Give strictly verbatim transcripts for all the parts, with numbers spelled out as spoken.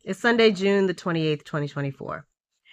It's Sunday, June the twenty-eighth, twenty twenty-four.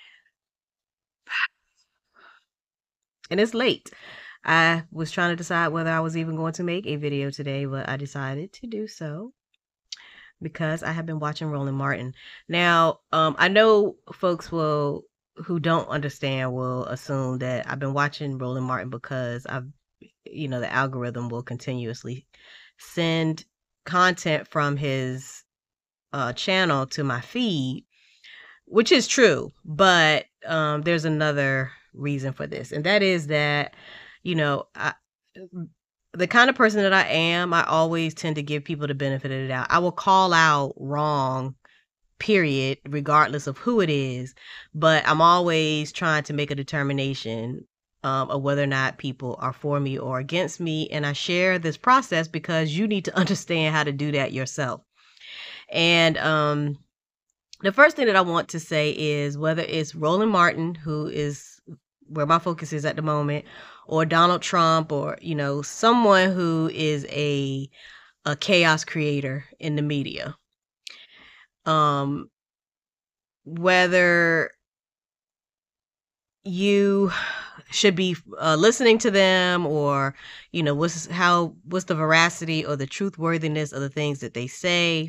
And it's late. I was trying to decide whether I was even going to make a video today, but I decided to do so because I have been watching Roland Martin. Now, um, I know folks will who don't understand will assume that I've been watching Roland Martin because I've, you know, the algorithm will continuously send content from his uh, channel to my feed, which is true. But um, there's another reason for this, and that is that, you know, I, the kind of person that I am, I always tend to give people the benefit of the doubt. I will call out wrong, period, regardless of who it is, but I'm always trying to make a determination um, of whether or not people are for me or against me. And I share this process because you need to understand how to do that yourself. And um, the first thing that I want to say is whether it's Roland Martin, who is where my focus is at the moment, or Donald Trump, or, you know, someone who is a a chaos creator in the media. Um, whether you should be uh, listening to them, or, you know, what's how what's the veracity or the truthworthiness of the things that they say.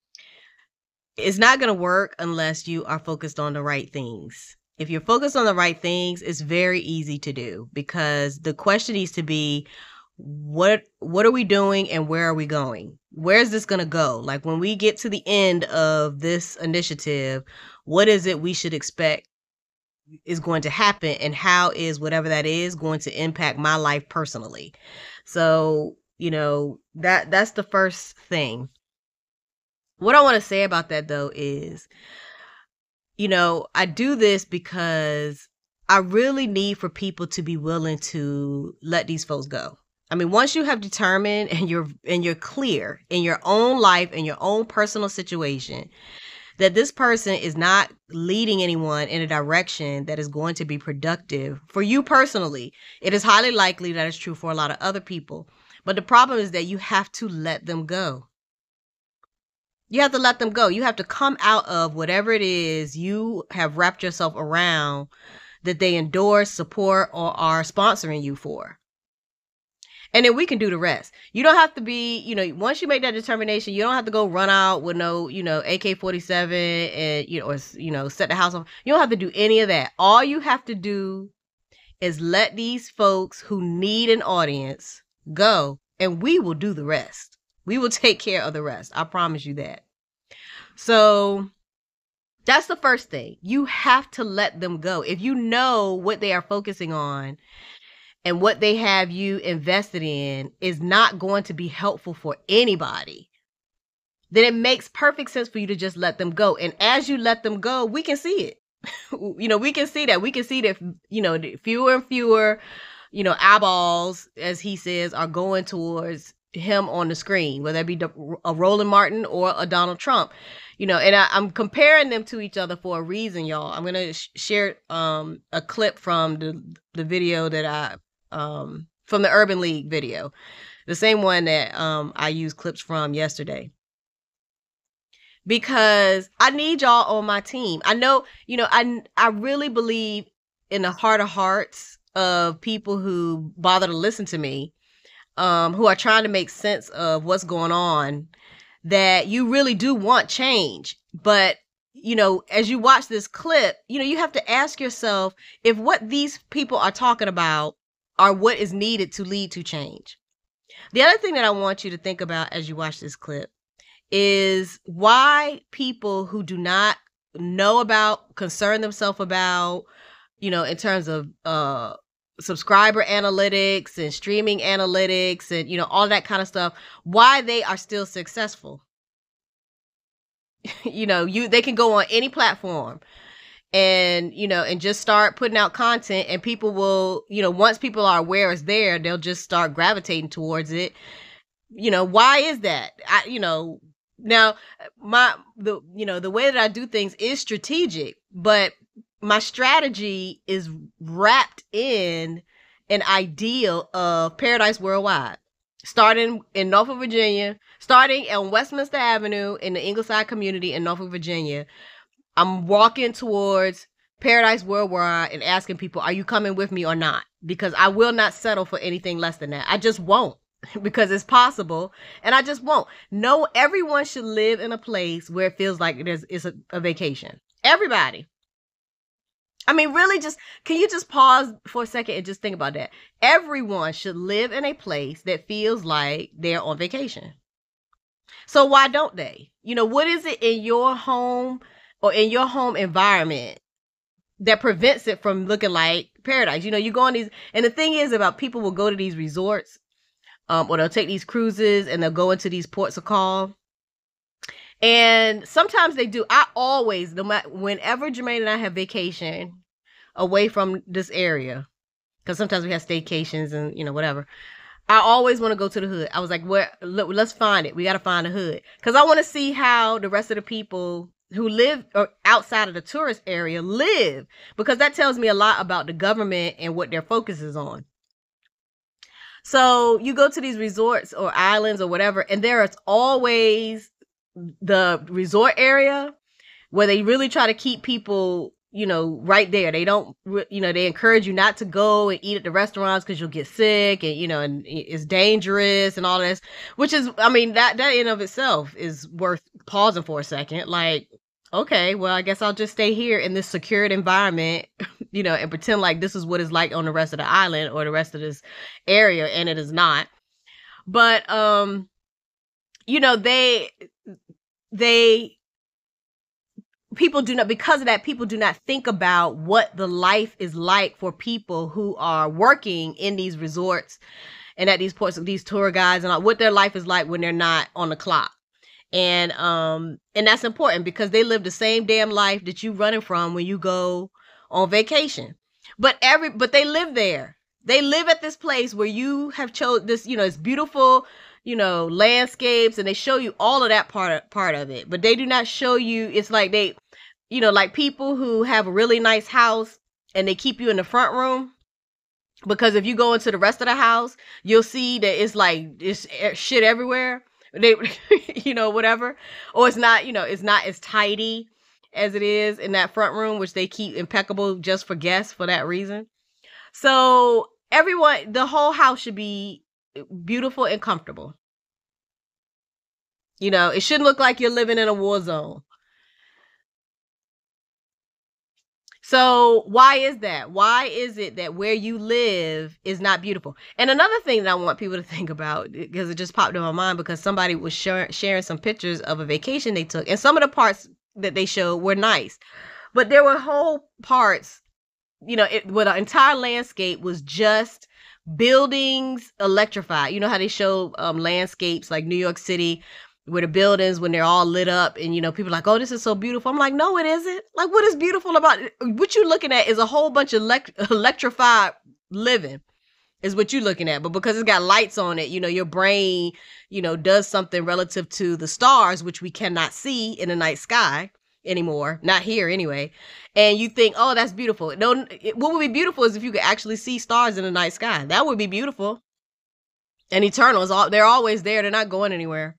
It's not going to work unless you are focused on the right things. If you're focused on the right things, it's very easy to do, because the question needs to be, what what are we doing and where are we going? Where is this going to go? Like, when we get to the end of this initiative, what is it we should expect is going to happen, and how is whatever that is going to impact my life personally? So, you know, that that's the first thing. What I want to say about that, though, is, you know, I do this because I really need for people to be willing to let these folks go. I mean, once you have determined and you're and you're clear in your own life, in your own personal situation, that this person is not leading anyone in a direction that is going to be productive for you personally, it is highly likely that it's true for a lot of other people. But the problem is that you have to let them go. You have to let them go. You have to come out of whatever it is you have wrapped yourself around that they endorse, support, or are sponsoring you for. And then we can do the rest. You don't have to be, you know, once you make that determination, you don't have to go run out with no, you know, A K forty-seven and, you know, or, you know, set the house on. You don't have to do any of that. All you have to do is let these folks who need an audience go, and we will do the rest. We will take care of the rest. I promise you that. So that's the first thing. You have to let them go. If you know what they are focusing on and what they have you invested in is not going to be helpful for anybody, then it makes perfect sense for you to just let them go. And as you let them go, we can see it. You know, we can see that. We can see that, you know, fewer and fewer, you know, eyeballs, as he says, are going towards him on the screen, whether it be a Roland Martin or a Donald Trump, you know. And I, I'm comparing them to each other for a reason, y'all. I'm gonna sh- share um a clip from the the video that I um from the Urban League video, the same one that um I used clips from yesterday, because I need y'all on my team. I know, you know, I I really believe in the heart of hearts of people who bother to listen to me, um, who are trying to make sense of what's going on, that you really do want change. But, you know, as you watch this clip, you know, you have to ask yourself if what these people are talking about are what is needed to lead to change. The other thing that I want you to think about as you watch this clip is why people who do not know about, concern themselves about, you know, in terms of uh subscriber analytics and streaming analytics and, you know, all that kind of stuff, why they are still successful. You know, you they can go on any platform and, you know, and just start putting out content, and people will, you know, once people are aware it's there, they'll just start gravitating towards it. You know, why is that? I, you know, now my the you know, the way that I do things is strategic, but my strategy is wrapped in an ideal of Paradise Worldwide. starting in Norfolk, Virginia, starting on Westminster Avenue in the Ingleside community in Norfolk, Virginia. I'm walking towards Paradise Worldwide and asking people, are you coming with me or not? Because I will not settle for anything less than that. I just won't, because it's possible, and I just won't. No, everyone should live in a place where it feels like it is it's a, a vacation. Everybody. I mean, really, just can you just pause for a second and just think about that? Everyone should live in a place that feels like they're on vacation. So why don't they? You know, what is it in your home or in your home environment that prevents it from looking like paradise? You know, you go on these, and the thing is about people will go to these resorts, um, or they'll take these cruises and they'll go into these ports of call. And sometimes they do. I always, no matter, whenever Jermaine and I have vacation away from this area, because sometimes we have staycations and, you know, whatever, I always want to go to the hood. I was like, where, look, let's find it. We got to find the hood. Because I want to see how the rest of the people who live or outside of the tourist area live, because that tells me a lot about the government and what their focus is on. So you go to these resorts or islands or whatever, and there is always the resort area where they really try to keep people, you know, right there. They don't, you know, they encourage you not to go and eat at the restaurants because you'll get sick, and, you know, and it's dangerous and all this, which is, I mean, that, that in of itself is worth pausing for a second. Like, okay, well, I guess I'll just stay here in this secured environment, you know, and pretend like this is what it's like on the rest of the island or the rest of this area. And it is not. But, um, you know, they, they, people do not, because of that, people do not think about what the life is like for people who are working in these resorts and at these ports, these tour guides, and all, what their life is like when they're not on the clock. And, um, and that's important because they live the same damn life that you running from when you go on vacation. But every, but they live there. They live at this place where you have chose this, you know, it's beautiful, you know, landscapes, and they show you all of that part of, part of it. But they do not show you, it's like they, you know, like people who have a really nice house and they keep you in the front room. Because if you go into the rest of the house, you'll see that it's like, it's shit everywhere. They, you know, whatever. Or it's not, you know, it's not as tidy as it is in that front room, which they keep impeccable just for guests for that reason. So everyone, the whole house should be beautiful and comfortable. You know, it shouldn't look like you're living in a war zone. So why is that? Why is it that where you live is not beautiful? And another thing that I want people to think about, because it just popped in my mind, because somebody was share, sharing some pictures of a vacation they took, and some of the parts that they showed were nice, but there were whole parts, you know, it, where the entire landscape was just buildings electrified. You know how they show um, landscapes like New York City, where the buildings, when they're all lit up, and, you know, people are like, oh, this is so beautiful. I'm like, no, it isn't. Like, what is beautiful about it? What you're looking at is a whole bunch of elect- electrified living is what you're looking at. But because it's got lights on it, you know, your brain, you know, does something relative to the stars, which we cannot see in the night sky anymore. Not here anyway. And you think, oh, that's beautiful. No, it, what would be beautiful is if you could actually see stars in the night sky. That would be beautiful. And eternal is all, they're always there. They're not going anywhere.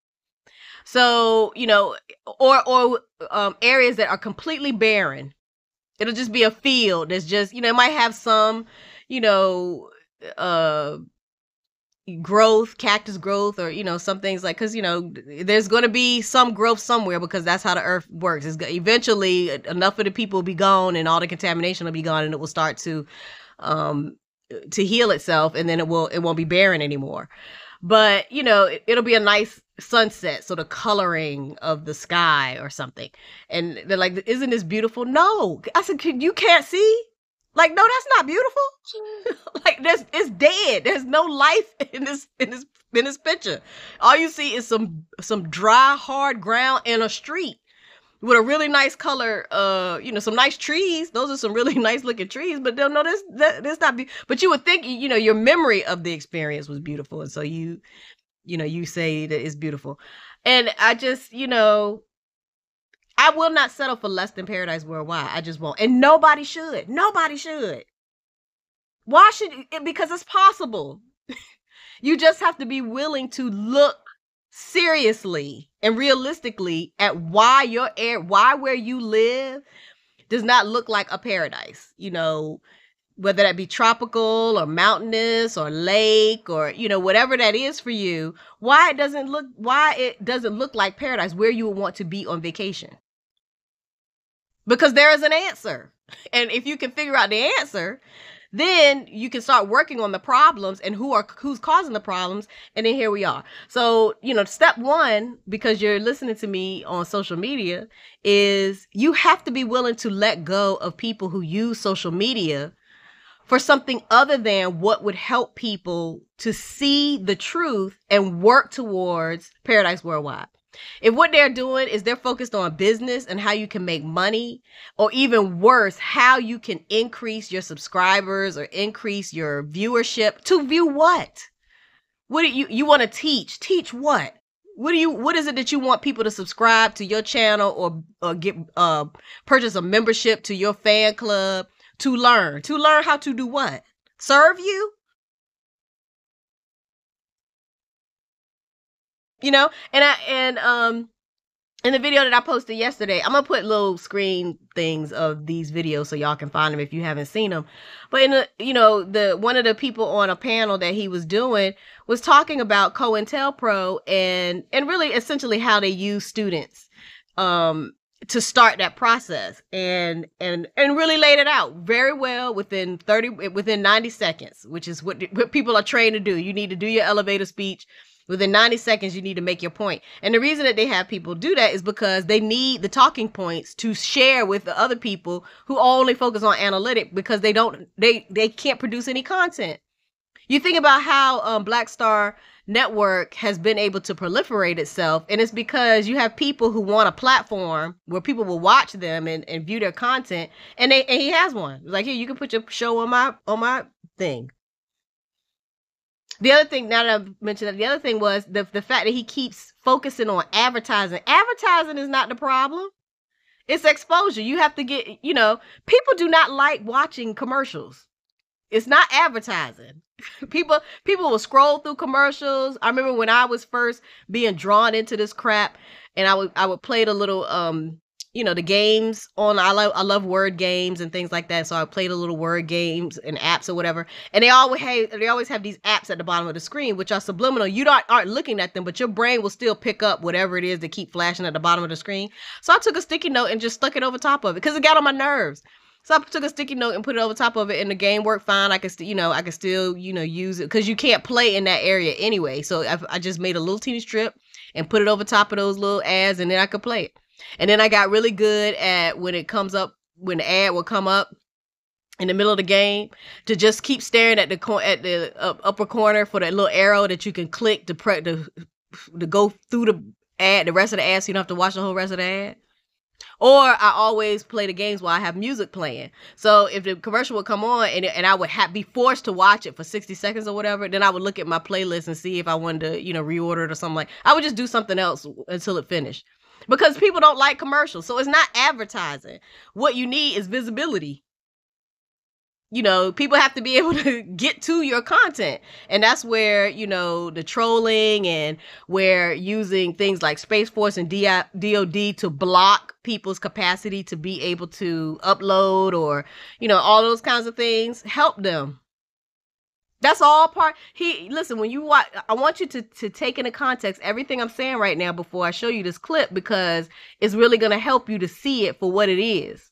So, you know, or, or, um, areas that are completely barren. It'll just be a field that's just, you know, it might have some, you know, uh, growth, cactus growth, or, you know, some things like, cause, you know, there's going to be some growth somewhere, because that's how the earth works. It's eventually enough of the people will be gone and all the contamination will be gone, and it will start to, um, to heal itself, and then it will, it won't be barren anymore. But, you know, it, it'll be a nice sunset, so the coloring of the sky or something. And they're like, isn't this beautiful? No. I said, you can't see? Like, no, that's not beautiful. Like, there's, it's dead. There's no life in this, in this, in this picture. All you see is some, some dry, hard ground and a street with a really nice color, uh, you know, some nice trees. Those are some really nice looking trees, but they'll know this, that, this not be, but you would think, you know, your memory of the experience was beautiful. And so you, you know, you say that it's beautiful. And I just, you know, I will not settle for less than Paradise Worldwide. I just won't. And nobody should. Nobody should. Why should it? Because it's possible. You just have to be willing to look seriously and realistically at why your air, why where you live does not look like a paradise. You know, whether that be tropical or mountainous or lake or, you know, whatever that is for you, why it doesn't look, why it doesn't look like paradise, where you would want to be on vacation. Because there is an answer. And if you can figure out the answer, then you can start working on the problems and who are who's causing the problems. And then here we are. So, you know, step one, because you're listening to me on social media, is you have to be willing to let go of people who use social media for something other than what would help people to see the truth and work towards Paradise Worldwide. If what they're doing is they're focused on business and how you can make money, or even worse, how you can increase your subscribers or increase your viewership, to view what? What do you, you want to teach? Teach what? What do you, what is it that you want people to subscribe to your channel or, or get, uh, purchase a membership to your fan club to learn? To learn how to do what? Serve you? You know, and I, and, um, in the video that I posted yesterday, I'm going to put little screen things of these videos so y'all can find them if you haven't seen them. But in the, you know, the, one of the people on a panel that he was doing was talking about COINTELPRO and, and really essentially how they use students, um, to start that process, and, and, and really laid it out very well within thirty, within ninety seconds, which is what, what people are trained to do. You need to do your elevator speech. Within ninety seconds, you need to make your point. And the reason that they have people do that is because they need the talking points to share with the other people who only focus on analytic, because they don't, they, they can't produce any content. You think about how um, Black Star Network has been able to proliferate itself. And it's because you have people who want a platform where people will watch them and, and view their content. And they, and he has one. Like, here, you can put your show on my, on my thing. The other thing, now that I've mentioned that, the other thing was the, the fact that he keeps focusing on advertising. Advertising is not the problem. It's exposure. You have to get, you know, people do not like watching commercials. It's not advertising. People, people will scroll through commercials. I remember when I was first being drawn into this crap, and I would, I would play the little, um, you know, the games on, I love, I love word games and things like that. So I played a little word games and apps or whatever. And they always have, they always have these apps at the bottom of the screen, which are subliminal. You don't, aren't looking at them, but your brain will still pick up whatever it is that keep flashing at the bottom of the screen. So I took a sticky note and just stuck it over top of it because it got on my nerves. So I took a sticky note and put it over top of it, and the game worked fine. I could, st- you know, I could still, you know, use it because you can't play in that area anyway. So I, I just made a little teeny strip and put it over top of those little ads, and then I could play it. And then I got really good at when it comes up, when the ad will come up in the middle of the game, to just keep staring at the cor- at the uh, upper corner for that little arrow that you can click to pre- to, to go through the ad, the rest of the ad, so you don't have to watch the whole rest of the ad. Or I always play the games while I have music playing. So if the commercial would come on and, and I would ha- be forced to watch it for sixty seconds or whatever, then I would look at my playlist and see if I wanted to, you know, reorder it or something like. I would just do something else until it finished. Because people don't like commercials. So it's not advertising. What you need is visibility. You know, people have to be able to get to your content. And that's where, you know, the trolling and where using things like Space Force and D O D to block people's capacity to be able to upload, or, you know, all those kinds of things help them. That's all part. He, listen, when you watch, I want you to, to take into context everything I'm saying right now before I show you this clip, because it's really going to help you to see it for what it is.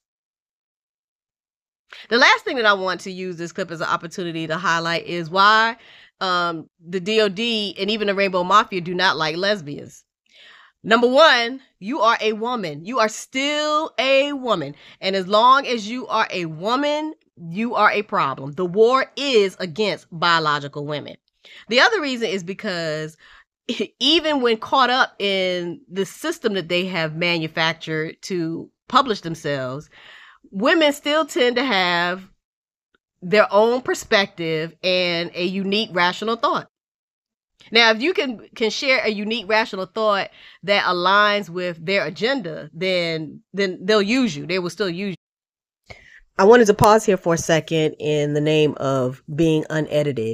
The last thing that I want to use this clip as an opportunity to highlight is why um, the D O D and even the Rainbow Mafia do not like lesbians. Number one, you are a woman. You are still a woman. And as long as you are a woman, you are a problem. The war is against biological women. The other reason is because even when caught up in the system that they have manufactured to publish themselves, women still tend to have their own perspective and a unique rational thought. Now, if you can, can share a unique rational thought that aligns with their agenda, then, then they'll use you. They will still use you. I wanted to pause here for a second in the name of being unedited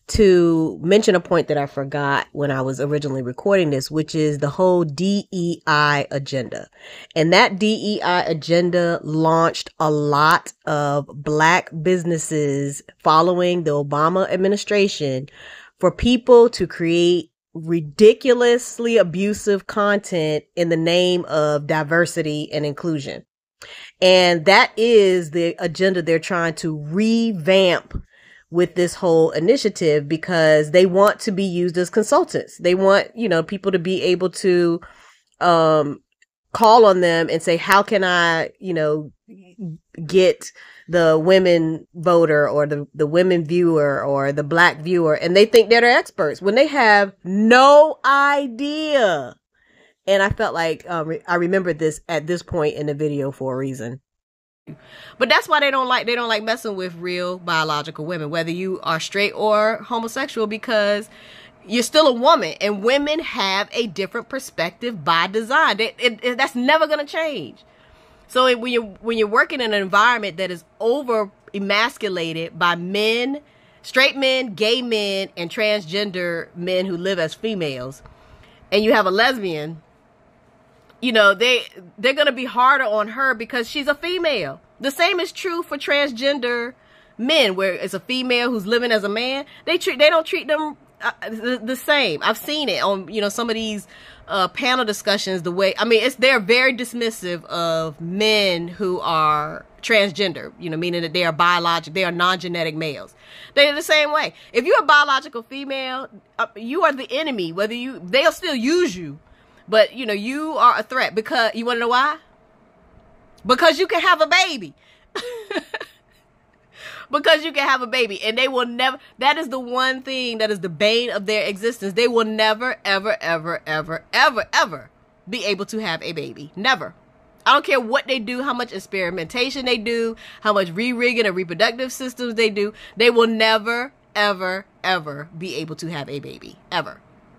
to mention a point that I forgot when I was originally recording this, which is the whole D E I agenda. And that D E I agenda launched a lot of Black businesses following the Obama administration for people to create ridiculously abusive content in the name of diversity and inclusion. And that is the agenda they're trying to revamp with this whole initiative, because they want to be used as consultants. They want, you know, people to be able to um, call on them and say, how can I, you know, get the women voter or the, the women viewer or the Black viewer? And they think they're experts when they have no idea. And I felt like um, I remembered this at this point in the video for a reason. But that's why they don't like they don't like messing with real biological women, whether you are straight or homosexual, because you're still a woman, and women have a different perspective by design. It, it, it, that's never going to change. So it, when you when you're working in an environment that is over emasculated by men, straight men, gay men, and transgender men who live as females, and you have a lesbian, you know, they, they're going to be harder on her because she's a female. The same is true for transgender men, where it's a female who's living as a man. They treat, they don't treat them uh, the, the same. I've seen it on, you know, some of these uh, panel discussions, the way, I mean, it's, they're very dismissive of men who are transgender, you know, meaning that they are biological, they are non-genetic males. They're the same way. If you're a biological female, uh, you are the enemy, whether you, they'll still use you. But, you know, you are a threat because, you want to know why? Because you can have a baby. Because you can have a baby. And they will never, that is the one thing that is the bane of their existence. They will never, ever, ever, ever, ever, ever be able to have a baby. Never. I don't care what they do, how much experimentation they do, how much re-rigging of reproductive systems they do. They will never, ever, ever be able to have a baby. Ever.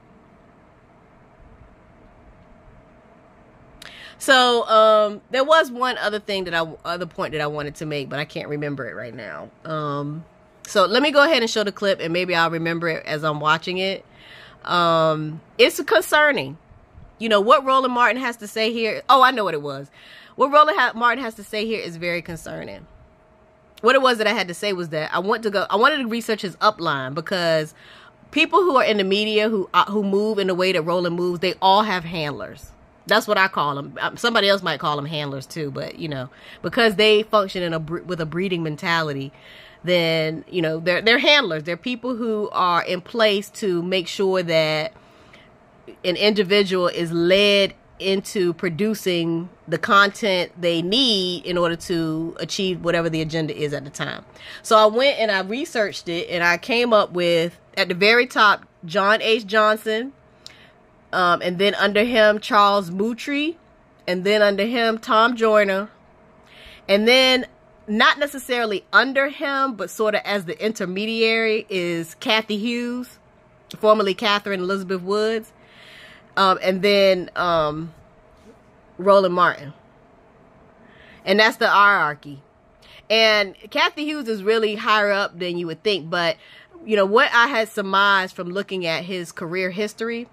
So, um, there was one other thing that I, other point that I wanted to make, but I can't remember it right now. Um, so let me go ahead and show the clip, and maybe I'll remember it as I'm watching it. Um, it's concerning. You know, what Roland Martin has to say here. Oh, I know what it was. What Roland ha Martin has to say here is very concerning. What it was that I had to say was that I want to go, I wanted to research his upline, because people who are in the media who, uh, who move in the way that Roland moves, they all have handlers. That's what I call them. Somebody else might call them handlers too, but you know, because they function in a with a breeding mentality, then you know they're they're handlers. They're people who are in place to make sure that an individual is led into producing the content they need in order to achieve whatever the agenda is at the time. So I went and I researched it, and I came up with, at the very top, John H. Johnson. Um, and then under him, Charles Moutry, and then under him, Tom Joyner, and then not necessarily under him, but sort of as the intermediary is Cathy Hughes, formerly Catherine Elizabeth Woods, um, and then um, Roland Martin. And that's the hierarchy. And Cathy Hughes is really higher up than you would think, but you know what I had surmised from looking at his career history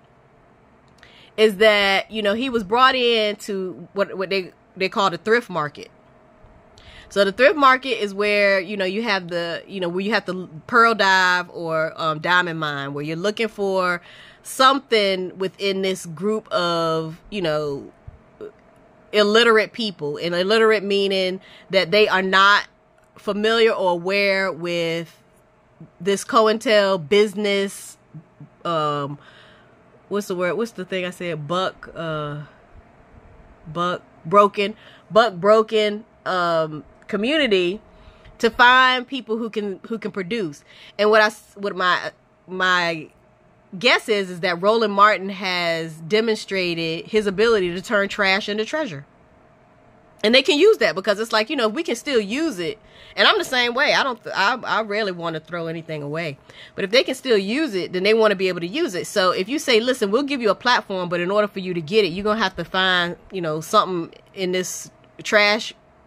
is that, you know, he was brought in to what, what they, they call the thrift market. So the thrift market is where, you know, you have the, you know, where you have the pearl dive or um, diamond mine, where you're looking for something within this group of, you know, illiterate people. And illiterate meaning that they are not familiar or aware with this COINTEL business, um, what's the word? What's the thing I said? Buck, uh, buck broken, buck broken, um, community, to find people who can, who can produce. And what I, what my, my guess is, is that Roland Martin has demonstrated his ability to turn trash into treasure. And they can use that because it's like, you know, we can still use it. And I'm the same way. I don't, I, I rarely want to throw anything away. But if they can still use it, then they want to be able to use it. So if you say, listen, we'll give you a platform, but in order for you to get it, you're going to have to find, you know, something in this trash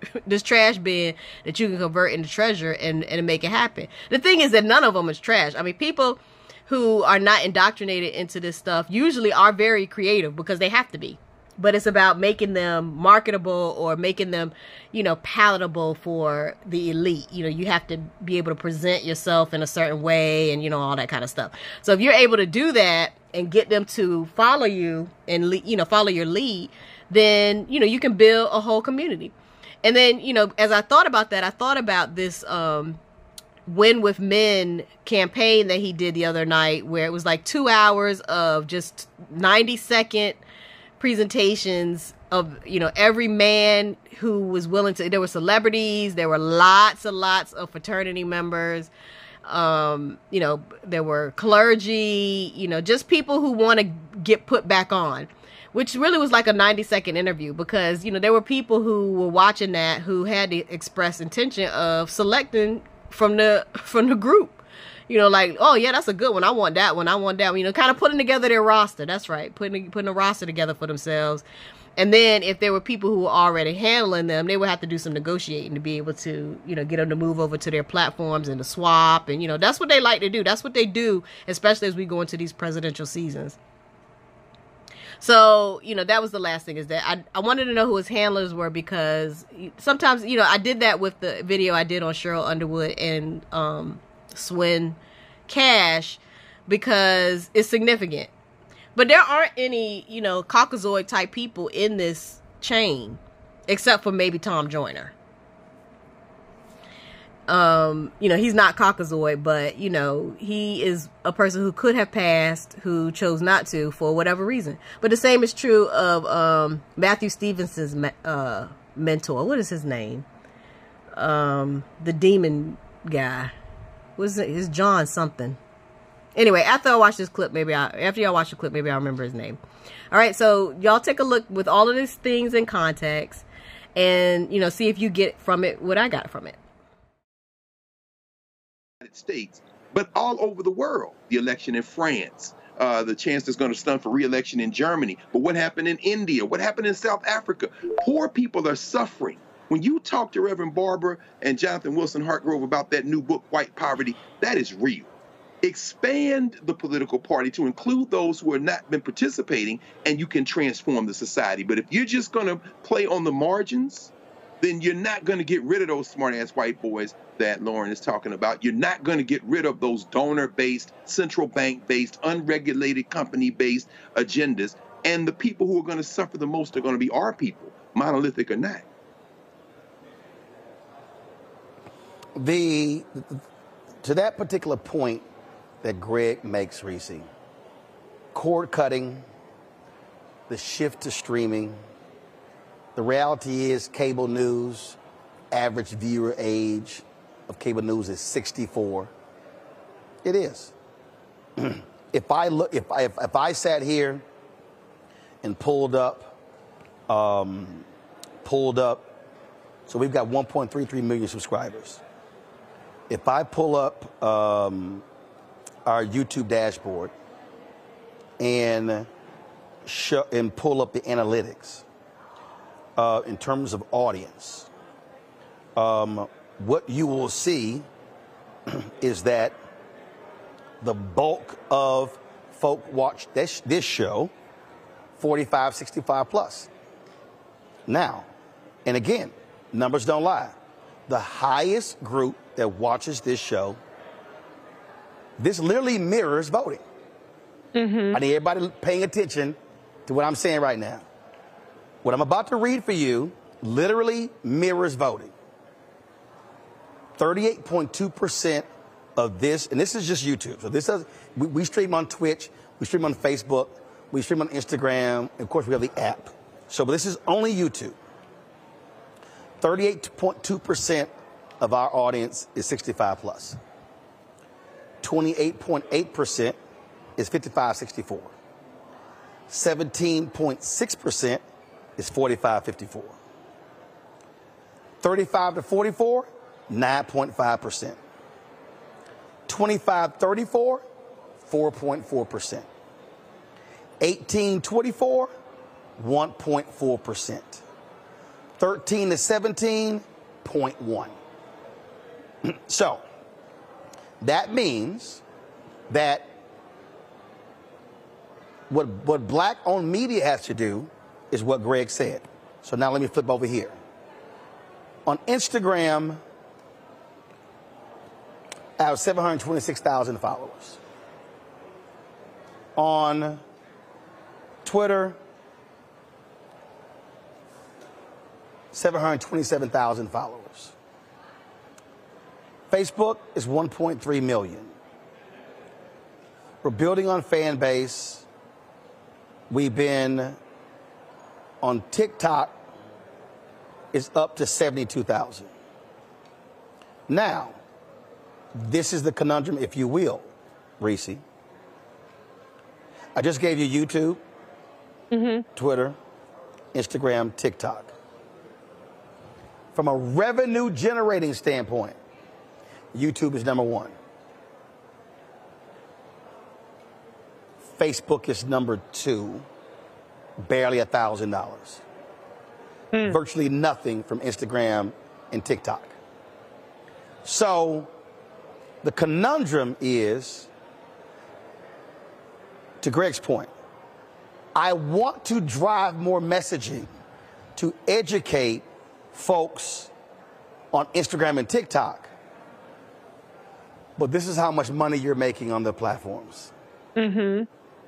this trash bin that you can convert into treasure and, and make it happen. The thing is that none of them is trash. I mean, people who are not indoctrinated into this stuff usually are very creative because they have to be. But it's about making them marketable or making them, you know, palatable for the elite. You know, you have to be able to present yourself in a certain way and, you know, all that kind of stuff. So if you're able to do that and get them to follow you and, you know, follow your lead, then, you know, you can build a whole community. And then, you know, as I thought about that, I thought about this um, Win with Men campaign that he did the other night, where it was like two hours of just ninety second presentations of, you know, every man who was willing to. There were celebrities, there were lots and lots of fraternity members, um, you know, there were clergy, you know, just people who want to get put back on, which really was like a ninety second interview, because, you know, there were people who were watching that who had the express intention of selecting from the from the group. You know, like, oh, yeah, that's a good one. I want that one. I want that one. You know, kind of putting together their roster. That's right. Putting putting a roster together for themselves. And then if there were people who were already handling them, they would have to do some negotiating to be able to, you know, get them to move over to their platforms and to swap. And, you know, that's what they like to do. That's what they do, especially as we go into these presidential seasons. So, you know, that was the last thing, is that I, I wanted to know who his handlers were, because sometimes, you know, I did that with the video I did on Cheryl Underwood and um, Swin Cash, because it's significant. But there aren't any, you know, Caucasoid type people in this chain, except for maybe Tom Joyner. Um, you know, he's not Caucasoid, but, you know, he is a person who could have passed, who chose not to for whatever reason. But the same is true of um, Matthew Stevenson's me uh, mentor. What is his name? Um, the demon guy. What is it? It's John something. Anyway, after I watch this clip, maybe I, after y'all watch the clip, maybe I'll remember his name. All right, so y'all take a look with all of these things in context, and, you know, see if you get from it what I got from it. States, but all over the world. The election in France, uh, the chance that's going to stand for re-election in Germany. But what happened in India? What happened in South Africa? Poor people are suffering. When you talk to Reverend Barbara and Jonathan Wilson Hartgrove about that new book, White Poverty, that is real. Expand the political party to include those who have not been participating, and you can transform the society. But if you're just going to play on the margins, then you're not going to get rid of those smart-ass white boys that Lauren is talking about. You're not going to get rid of those donor-based, central bank-based, unregulated, company-based agendas. And the people who are going to suffer the most are going to be our people, monolithic or not. The, to that particular point that Greg makes, Reese, cord cutting, the shift to streaming, the reality is cable news, average viewer age of cable news is sixty-four. It is. If I look, if I, if, if I sat here and pulled up, um, pulled up, so we've got one point three three million subscribers. If I pull up um, our YouTube dashboard and show, and pull up the analytics, Uh, in terms of audience, um, what you will see is that the bulk of folk watch this, this show forty-five, sixty-five plus. Now, and again, numbers don't lie. The highest group that watches this show, this literally mirrors voting. Mm-hmm. I need everybody paying attention to what I'm saying right now. What I'm about to read for you literally mirrors voting. thirty-eight point two percent of this, and this is just YouTube. So this does, we, we stream on Twitch, we stream on Facebook, we stream on Instagram, and of course we have the app. So but this is only YouTube. thirty-eight point two percent of our audience is sixty-five plus. twenty-eight point eight percent is fifty-five, sixty-four. seventeen point six percent is forty-five, fifty-four. thirty-five to forty-four, nine point five percent. twenty-five thirty-four, four point four percent. eighteen twenty-four, one point four percent. thirteen to seventeen, zero point one. So that means that what, what black-owned media has to do is what Greg said. So now let me flip over here. On Instagram, I have seven hundred twenty-six thousand followers. On Twitter, seven hundred twenty-seven thousand followers. Facebook is one point three million. We're building on fan base. We've been on TikTok, is up to seventy-two thousand. Now, this is the conundrum, if you will, Reese. I just gave you YouTube, mm-hmm. Twitter, Instagram, TikTok. From a revenue generating standpoint, YouTube is number one. Facebook is number two, barely a thousand dollars. Virtually nothing from Instagram and TikTok. So the conundrum is, to Greg's point, I want to drive more messaging to educate folks on Instagram and TikTok, but this is how much money you're making on the platforms. Mm-hmm.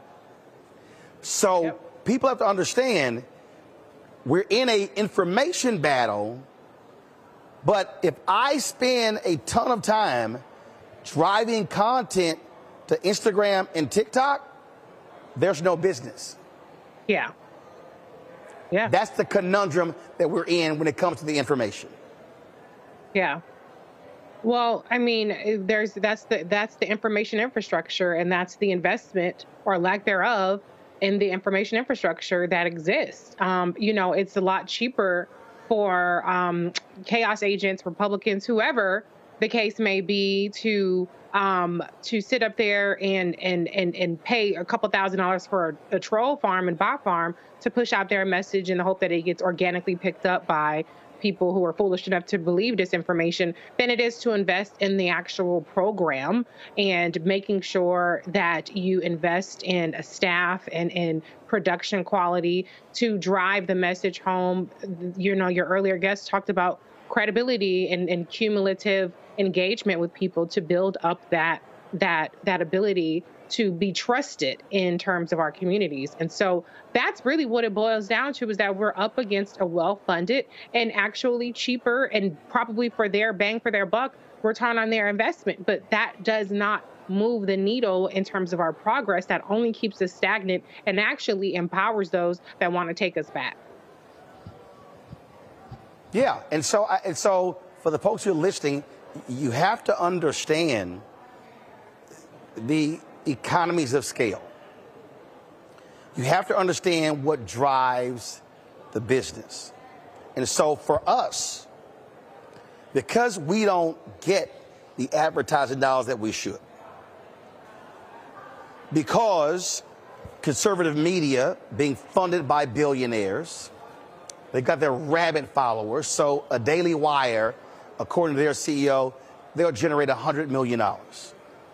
So yep. People have to understand we're in a information battle, but if I spend a ton of time driving content to Instagram and TikTok, there's no business. Yeah. Yeah. That's the conundrum that we're in when it comes to the information. Yeah. Well, I mean, there's that's the that's the information infrastructure, and that's the investment or lack thereof in the information infrastructure that exists. Um, you know, it's a lot cheaper for um, chaos agents, Republicans, whoever the case may be, to um, to sit up there and and and and pay a couple thousand dollars for a, a troll farm and bot farm to push out their message in the hope that it gets organically picked up by people who are foolish enough to believe disinformation, than it is to invest in the actual program and making sure that you invest in a staff and in production quality to drive the message home. You know, your earlier guest talked about credibility and, and cumulative engagement with people to build up that that that ability to be trusted in terms of our communities. And so that's really what it boils down to, is that we're up against a well-funded and actually cheaper and probably for their bang for their buck return on their investment. But that does not move the needle in terms of our progress. That only keeps us stagnant and actually empowers those that want to take us back. Yeah, and so and so for the folks who are listening, you have to understand the economies of scale. You have to understand what drives the business. And so for us, because we don't get the advertising dollars that we should, because conservative media being funded by billionaires, they've got their rabid followers. So a Daily Wire, according to their C E O, they'll generate one hundred million dollars.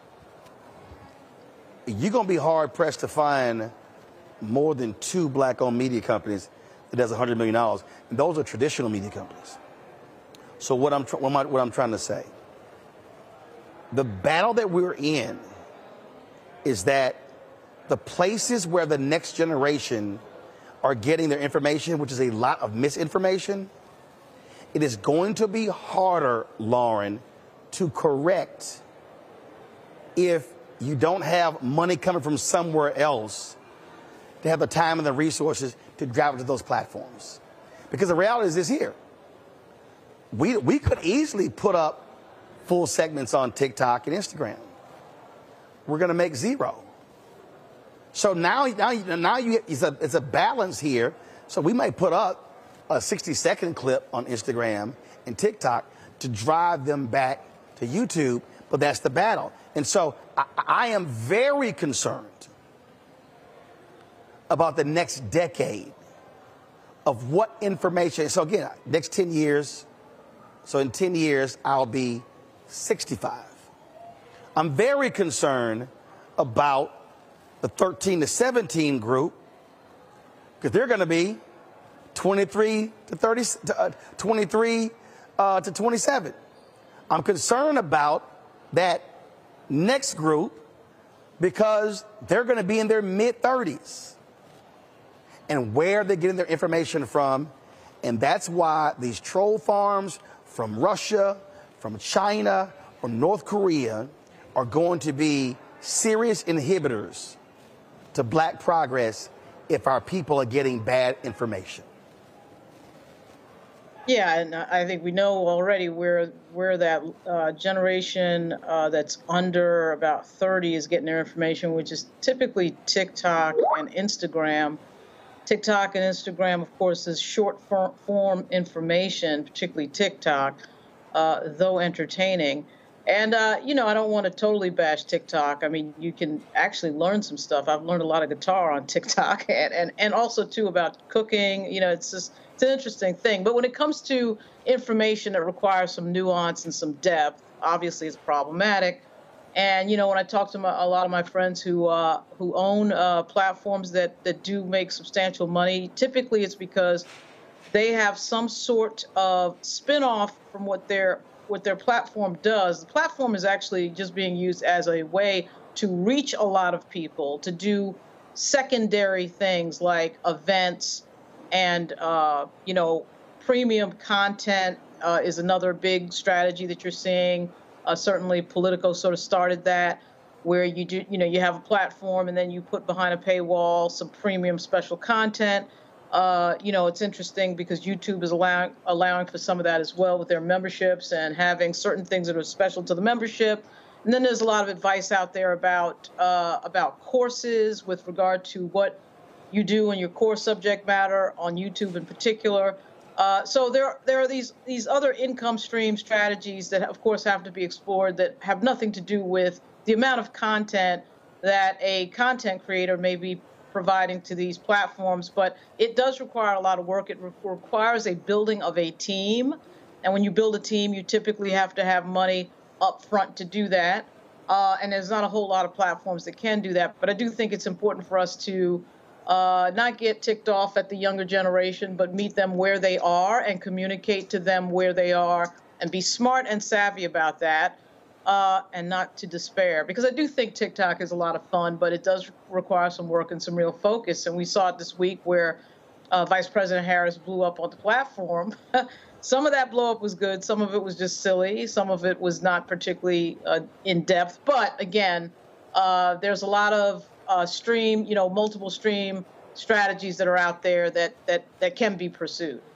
You're going to be hard-pressed to find more than two black-owned media companies that does one hundred million dollars. And those are traditional media companies. So what I'm, what, I, what I'm trying to say, the battle that we're in is that the places where the next generation are getting their information, which is a lot of misinformation, it is going to be harder, Lauren, to correct if you don't have money coming from somewhere else to have the time and the resources to drive it to those platforms. Because the reality is this here. We, we could easily put up full segments on TikTok and Instagram. We're going to make zero. So now, now, now you, it's, a, it's a balance here. So we might put up a sixty second clip on Instagram and TikTok to drive them back to YouTube, but that's the battle. And so I, I am very concerned about the next decade of what information. So again, next ten years, so in ten years, I'll be sixty-five. I'm very concerned about the thirteen to seventeen group, because they're going to be twenty-three to thirty, uh, twenty-three uh, to twenty-seven. I'm concerned about that next group because they're going to be in their mid thirties. And where they're getting their information from. And that's why these troll farms from Russia, from China, from North Korea are going to be serious inhibitors to black progress if our people are getting bad information. Yeah, and I think we know already where where that uh, generation uh, that's under about thirty is getting their information, which is typically TikTok and Instagram. TikTok and Instagram, of course, is short form information, particularly TikTok, uh, though entertaining. And, uh, you know, I don't want to totally bash TikTok. I mean, you can actually learn some stuff. I've learned a lot of guitar on TikTok and, and, and also, too, about cooking. You know, it's just it's an interesting thing. But when it comes to information that requires some nuance and some depth, obviously it's problematic. And, you know, when I talk to my, a lot of my friends who uh, who own uh, platforms that, that do make substantial money, typically it's because they have some sort of spinoff from what their what their platform does. The platform is actually just being used as a way to reach a lot of people, to do secondary things like events and, uh, you know, premium content uh, is another big strategy that you're seeing. Uh, certainly Politico sort of started that, where you do, you know, you have a platform and then you put behind a paywall some premium special content. Uh, you know, it's interesting because YouTube is allowing allowing for some of that as well with their memberships and having certain things that are special to the membership. And then there's a lot of advice out there about uh, about courses with regard to what you do in your core subject matter on YouTube in particular. Uh, so there, there are these these other income stream strategies that, of course, have to be explored that have nothing to do with the amount of content that a content creator may be providing to these platforms. But it does require a lot of work. It re- requires a building of a team. And when you build a team, you typically have to have money up front to do that. Uh, and there's not a whole lot of platforms that can do that. But I do think it's important for us to Uh, not get ticked off at the younger generation, but meet them where they are and communicate to them where they are and be smart and savvy about that uh, and not to despair. Because I do think TikTok is a lot of fun, but it does require some work and some real focus. And we saw it this week where uh, Vice President Harris blew up on the platform. Some of that blow up was good. Some of it was just silly. Some of it was not particularly uh, in depth. But again, uh, there's a lot of Uh, stream, you know, multiple stream strategies that are out there that that that can be pursued.